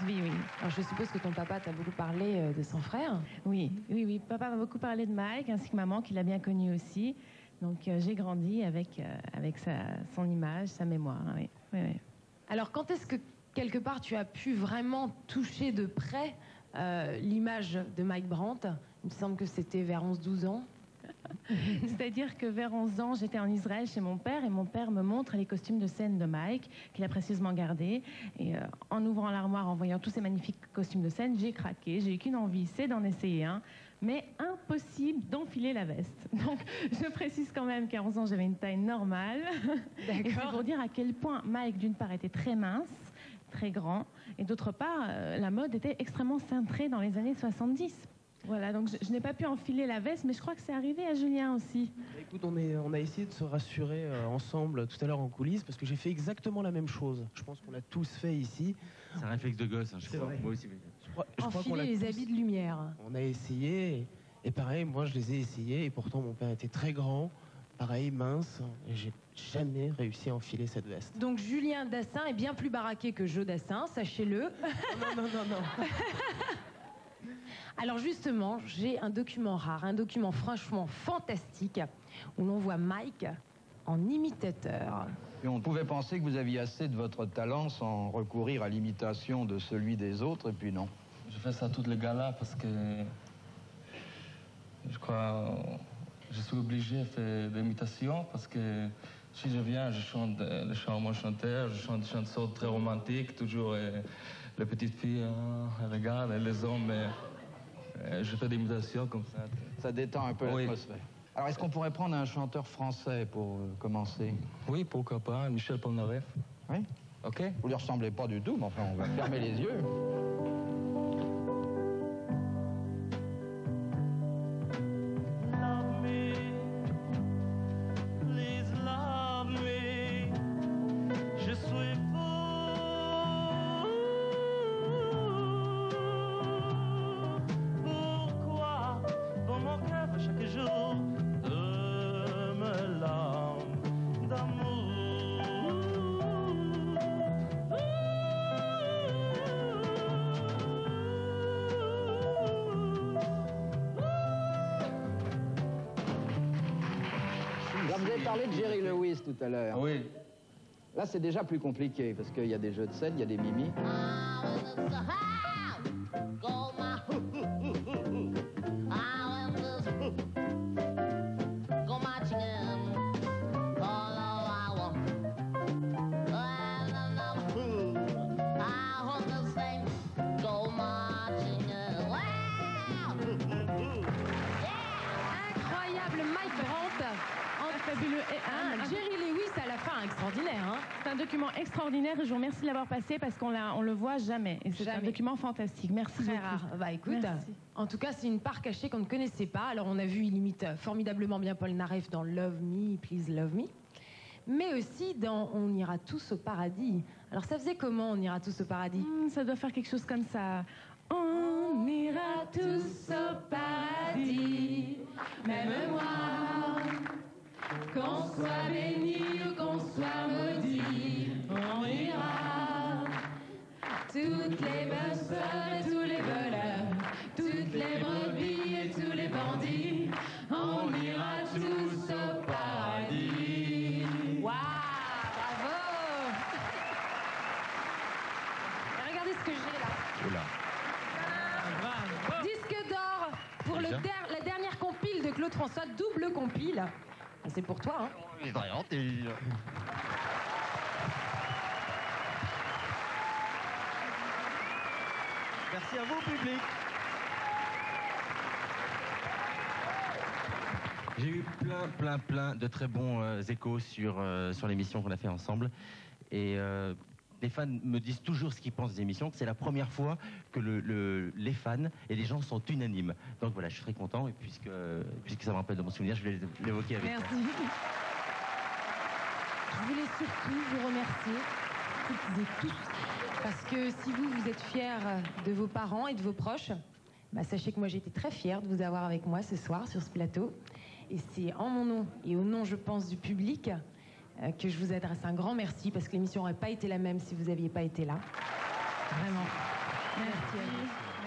Oui, oui. Alors je suppose que ton papa t'a beaucoup parlé de son frère. Oui, oui, oui. Papa m'a beaucoup parlé de Mike, ainsi que maman, qui l'a bien connu aussi. Donc j'ai grandi avec son image, sa mémoire. Oui, oui, oui. Alors quand est-ce que, quelque part, tu as pu vraiment toucher de près l'image de Mike Brandt? Il me semble que c'était vers 11-12 ans. C'est-à-dire que vers 11 ans, j'étais en Israël chez mon père et mon père me montre les costumes de scène de Mike, qu'il a précieusement gardés. Et en ouvrant l'armoire, en voyant tous ces magnifiques costumes de scène, j'ai craqué. J'ai eu qu'une envie, c'est d'en essayer un. Mais impossible d'enfiler la veste. Donc, je précise quand même qu'à 11 ans, j'avais une taille normale. Et c'est pour dire à quel point Mike, d'une part, était très mince, très grand, et d'autre part, la mode était extrêmement cintrée dans les années 70. Voilà, donc je n'ai pas pu enfiler la veste, mais je crois que c'est arrivé à Julien aussi. Écoute, on a essayé de se rassurer ensemble tout à l'heure en coulisses, parce que j'ai fait exactement la même chose. Je pense qu'on l'a tous fait ici. C'est un réflexe de gosse, hein, je crois. Vrai. Moi aussi. Enfiler les habits de lumière. On a essayé, et pareil, moi je les ai essayés, et pourtant mon père était très grand, pareil, mince, et j'ai jamais réussi à enfiler cette veste. Donc Julien Dassin est bien plus baraqué que Joe Dassin, sachez-le. Non. Alors justement, j'ai un document rare, un document franchement fantastique, où l'on voit Mike en imitateur. Et on pouvait penser que vous aviez assez de votre talent sans recourir à l'imitation de celui des autres, et puis non. Je fais ça tous les galas parce que je crois je suis obligé de faire des imitations parce que si je viens, je chante le chant chanteur, je chante des chansons très romantiques, toujours les petites filles elles regardent, et les hommes, je fais des imitations comme ça. Ça détend un peu Oui. l'atmosphère. Alors, est-ce qu'on pourrait prendre un chanteur français pour commencer? Oui, pourquoi pas, Michel Polnareff. Oui. Ok. Vous lui ressemblez pas du tout, mais enfin, on va fermer les yeux. Love me, please love me. Je suis fou. Pourquoi dans mon cœur chaque jour de me larmes d'amour? Alors, vous avez parlé de Jerry Lewis tout à l'heure. Oui. Là, c'est déjà plus compliqué, parce qu'il y a des jeux de scène, il y a des mimiques. Incroyable Mike Brandt, Fabuleux. Jerry Lewis à la fin, extraordinaire. Hein. C'est un document extraordinaire et je vous remercie de l'avoir passé parce qu'on le voit jamais. Et c'est un Jamais. document fantastique. Merci Très beaucoup. rare. Bah écoute, Merci. en tout cas, c'est une part cachée qu'on ne connaissait pas. Alors on a vu, il imite formidablement bien Paul Naref dans Love Me, Please Love Me. Mais aussi dans On ira tous au paradis. Alors ça faisait comment On ira tous au paradis? Ça doit faire quelque chose comme ça. On ira tous au paradis, même moi. Qu'on soit béni ou qu'on soit maudit, on ira. Toutes les bonnes sœurs et tous les voleurs, toutes les brebis et tous les bandits, on ira tous au paradis. Waouh, bravo. Et regardez ce que j'ai là. Oula. Disque d'or pour Déjà la dernière compile de Claude François, double compile. Et c'est pour toi, hein. Merci à vous, public. J'ai eu plein de très bons échos sur l'émission qu'on a fait ensemble. Et les fans me disent toujours ce qu'ils pensent des émissions, que c'est la première fois que les fans et les gens sont unanimes. Donc voilà, je suis très content, et puisque ça me rappelle de mon souvenir, je vais l'évoquer avec Merci. Je voulais surtout vous remercier, toutes et tous, parce que si vous êtes fiers de vos parents et de vos proches, bah sachez que moi j'ai été très fière de vous avoir avec moi ce soir sur ce plateau. Et c'est en mon nom et au nom, je pense, du public que je vous adresse un grand merci, parce que l'émission n'aurait pas été la même si vous n'aviez pas été là. Vraiment. Merci à vous.